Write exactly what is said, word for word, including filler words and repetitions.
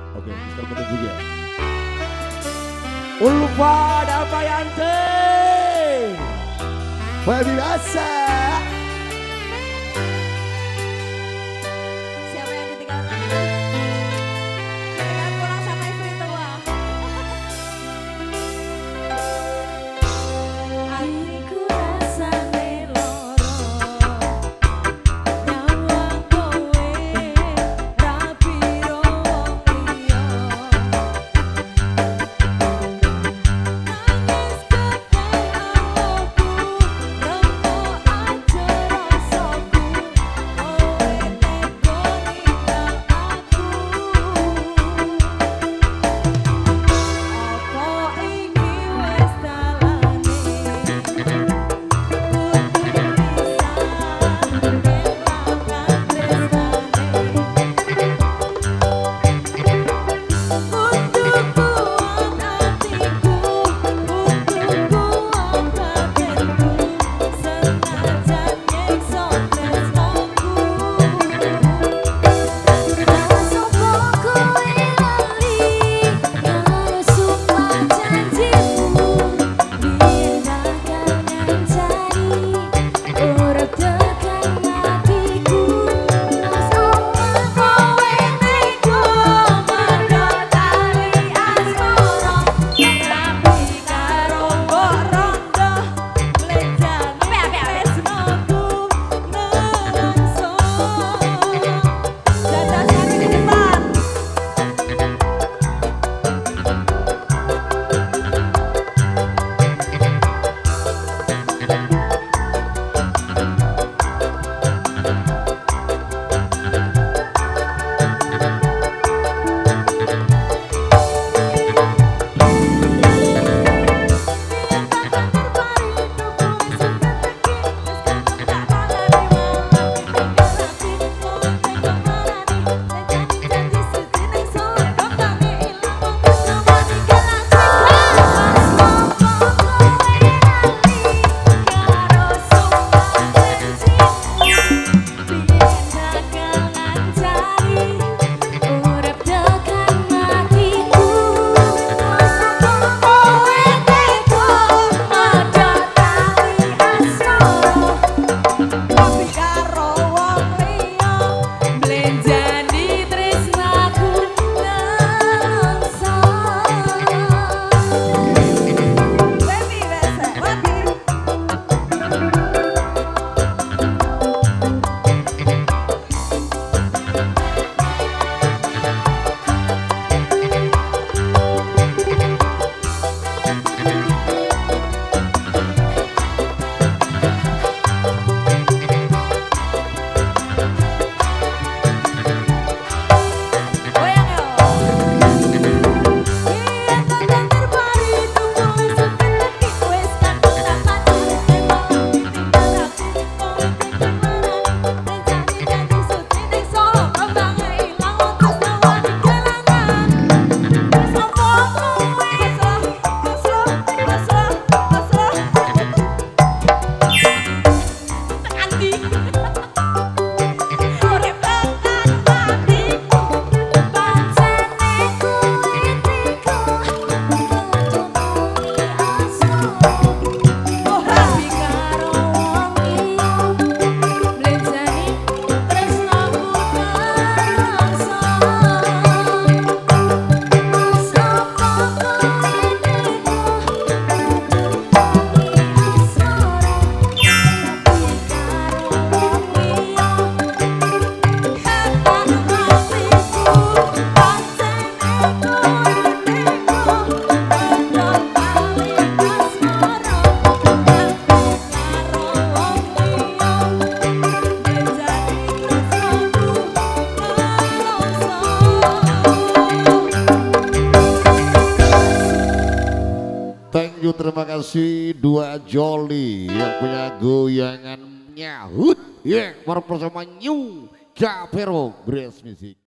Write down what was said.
Oke, kita menunggu ya. Ulfa Damayanti. Baby biasa. Siapa yang ditinggalkan? Kita pulang sama istri tua. Hatiku rasane loro, nyawang kowe rapi wong liya. Nangis kedai awakku, rembuk aja rasaku, kowe tega ninggal aku. Apa iki wis dalane, kudu bisa ngelakkan Thank you, terima kasih Dua Joli yang punya goyangan nyahut. Ya, yeah, bersama New Capero Brass Music.